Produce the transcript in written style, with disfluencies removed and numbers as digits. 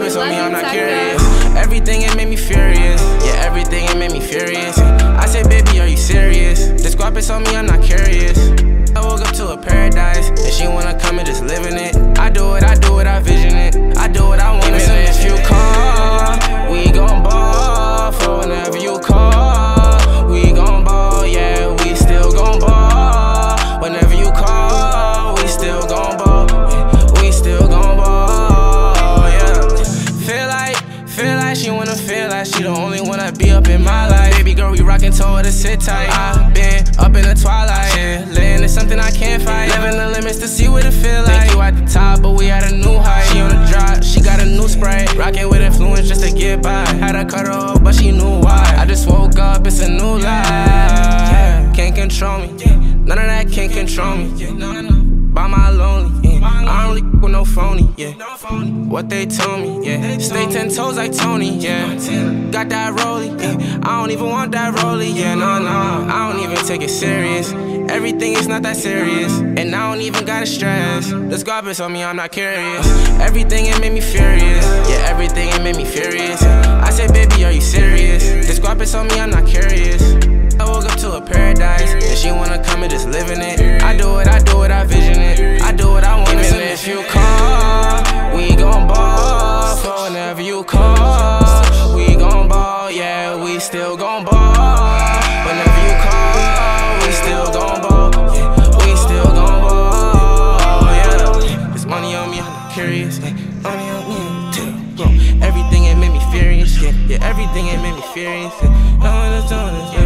Scarface on me, I'm not curious. Everything it made me furious. Yeah, everything it made me furious. I said, baby, are you serious? The Scarface on me, I'm not curious. I woke up to a paradise, and she wanna come and just live in it. I do it, I vision it. I do what I want. Even if you call, we gon' ball. For whenever you call, we gon' ball. Yeah, we still gon' ball. Whenever you call, we still gon' ball. We still gon' ball. Yeah. Feel like she wanna feel like she the only one that be up in my life. Baby girl, we rockin', told her to sit tight. I been up in the twilight, yeah. Laying is something I can't fight. Living the limits to see what it feel like. Think you at the top, but we at a new height. She on the drop, she got a new spray. Rockin' with influence just to get by. Had to cut her off, but she knew why. I just woke up, it's a new life. Can't control me, none of that can't control me. By my lonely, I don't really with no phony, yeah. What they told me, yeah. Stay 10 toes like Tony, yeah. Got that rollie, yeah. I don't even want that rollie, yeah. No, I don't even take it serious. Everything is not that serious, and I don't even gotta stress. The Scarface on me, I'm not curious. Everything it made me furious. Yeah, everything it made me furious. I said, baby, are you serious? The Scarface on me, I'm not curious. I woke up to a paradise, and she wanna come and just live in it. I do it, I vision it. I do what I want. Even if you call, we gon' ball. For whenever you call, we gon' ball. Yeah, we still gon' ball. Whenever you call, we still gon' ball. Yeah, we still gon' ball. Yeah, there's money on me, I'm not curious. Yeah, money on me, too. Everything it made me furious. Yeah, everything it made me furious. Yeah, no one is doing this.